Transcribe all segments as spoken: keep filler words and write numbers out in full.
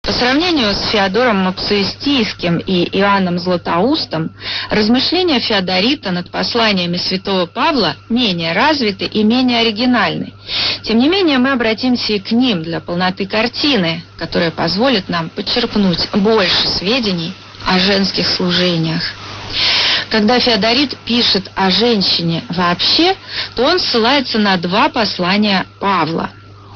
По сравнению с Феодором Мопсуэстийским и Иоанном Златоустом, размышления Феодорита над посланиями святого Павла менее развиты и менее оригинальны. Тем не менее, мы обратимся и к ним для полноты картины, которая позволит нам почерпнуть больше сведений о женских служениях. Когда Феодорит пишет о женщине вообще, то он ссылается на два послания Павла.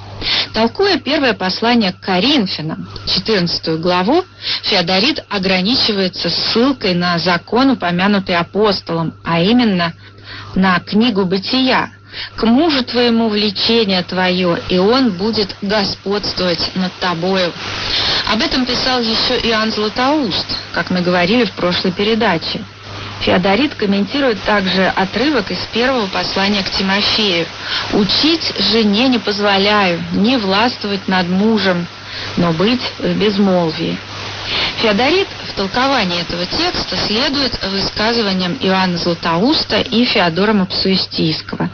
Толкуя первое послание к Коринфянам, четырнадцатую главу, Феодорит ограничивается ссылкой на закон, упомянутый апостолом, а именно на книгу Бытия. «К мужу твоему влечение твое, и он будет господствовать над тобою». Об этом писал еще Иоанн Златоуст, как мы говорили в прошлой передаче. Феодорит комментирует также отрывок из первого послания к Тимофею. «Учить жене не позволяю, не властвовать над мужем, но быть в безмолвии». Феодорит в толковании этого текста следует высказываниям Иоанна Златоуста и Феодора Мопсуэстийского.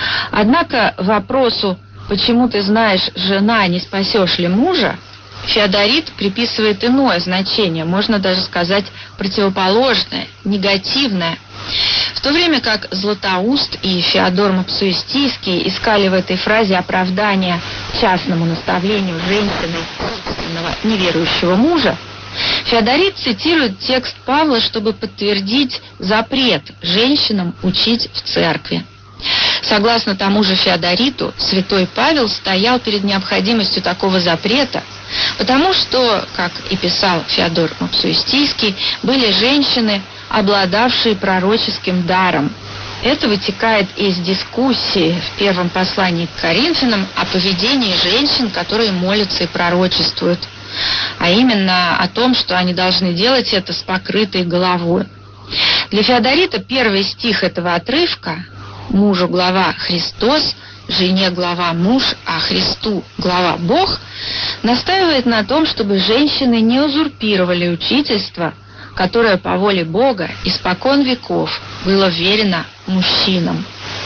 Однако вопросу «почему ты знаешь, жена, не спасешь ли мужа?» Феодорит приписывает иное значение, можно даже сказать противоположное, негативное. В то время как Златоуст и Феодор Мопсуэстийский искали в этой фразе оправдания частному наставлению женщины собственного неверующего мужа, Феодорит цитирует текст Павла, чтобы подтвердить запрет женщинам учить в церкви. Согласно тому же Феодориту, святой Павел стоял перед необходимостью такого запрета, потому что, как и писал Феодор Мопсуэстийский, были женщины, обладавшие пророческим даром. Это вытекает из дискуссии в первом послании к Коринфянам о поведении женщин, которые молятся и пророчествуют, а именно о том, что они должны делать это с покрытой головой. Для Феодорита первый стих этого отрывка «Мужу глава Христос, жене глава муж, а Христу глава Бог» настаивает на том, чтобы женщины не узурпировали учительство, которое по воле Бога испокон веков было вверено мужчинам.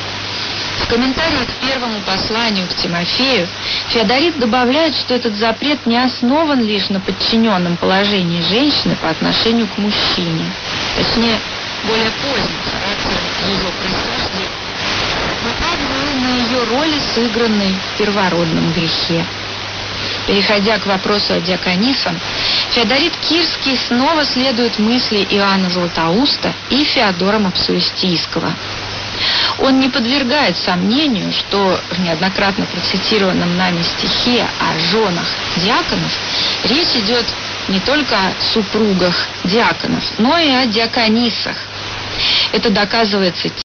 В комментарии к первому посланию к Тимофею Феодорит добавляет, что этот запрет не основан лишь на подчиненном положении женщины по отношению к мужчине, точнее, более позднем характере ее происхождения, но также на ее роли, сыгранной в первородном грехе. Переходя к вопросу о диаконисах, Феодорит Кирский снова следует мысли Иоанна Златоуста и Феодора Мопсуэстийского. Он не подвергает сомнению, что в неоднократно процитированном нами стихе о женах диаконов речь идет не только о супругах диаконов, но и о диаконисах. Это доказывается